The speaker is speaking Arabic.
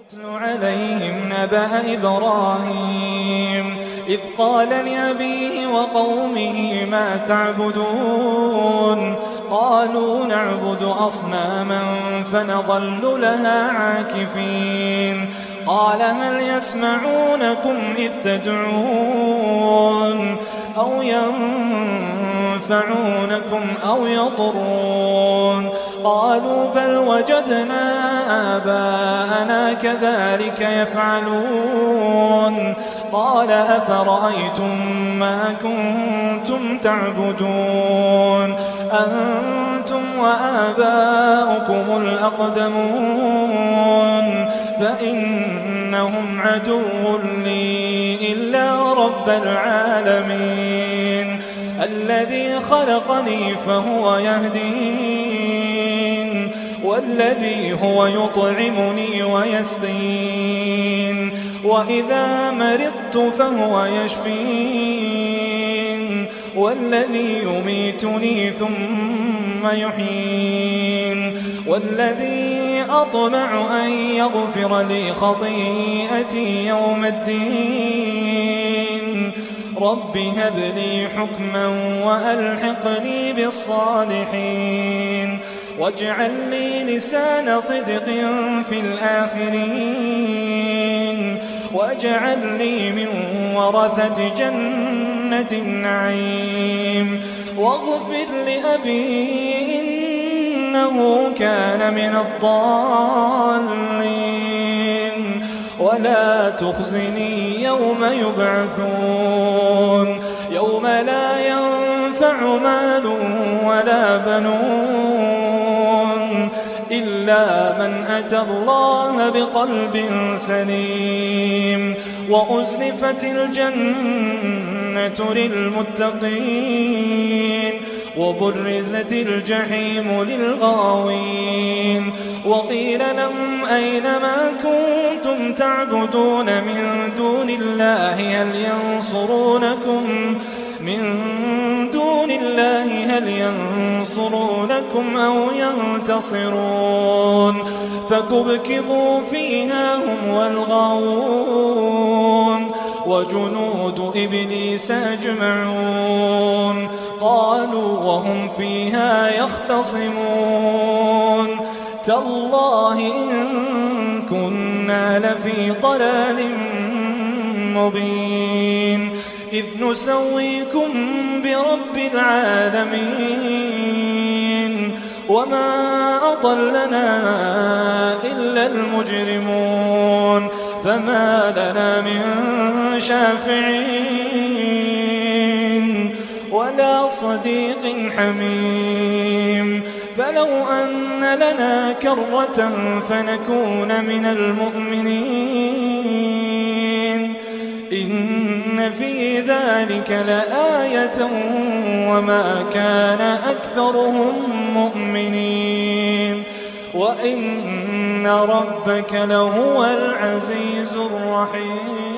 اتل عليهم نبأ إبراهيم إذ قال لأبيه وقومه ما تعبدون قالوا نعبد أصناما فنظل لها عاكفين قال هل يسمعونكم إذ تدعون أو ينفعونكم أو يضرون قالوا بل وجدنا آباءنا كذلك يفعلون قال أفرأيتم ما كنتم تعبدون أنتم وآباؤكم الأقدمون فإنهم عدو لي إلا رب العالمين الذي خلقني فهو يهدين والذي هو يطعمني ويسقين وإذا مرضت فهو يشفين والذي يميتني ثم يحيين والذي أطمع أن يغفر لي خطيئتي يوم الدين رب هب لي حكما وألحقني بالصالحين واجعل لي لسان صدق في الآخرين واجعل لي من ورثة جنة النعيم واغفر لأبي إنه كان من الضالين ولا تخزني يوم يبعثون يوم لا ينفع مال ولا بنون إلا من أتى الله بقلب سليم وأزلفت الجنة للمتقين وبرزت الجحيم للغاوين وقيل لهم أين ما كنتم تعبدون من دون الله هل ينصرونكم أو ينتصرون فكبكبوا فيها هم والغاوون وجنود إبليس أجمعون قالوا وهم فيها يختصمون تالله إن كنا لفي ضلال مبين إذ نسويكم برب العالمين وما أضلنا إلا المجرمون فما لنا من شافعين ولا صديق حميم فلو أن لنا كرة فنكون من المؤمنين إن في ذلك لآية وما كان أكثرهم مؤمنين وإن ربك لهو العزيز الرحيم.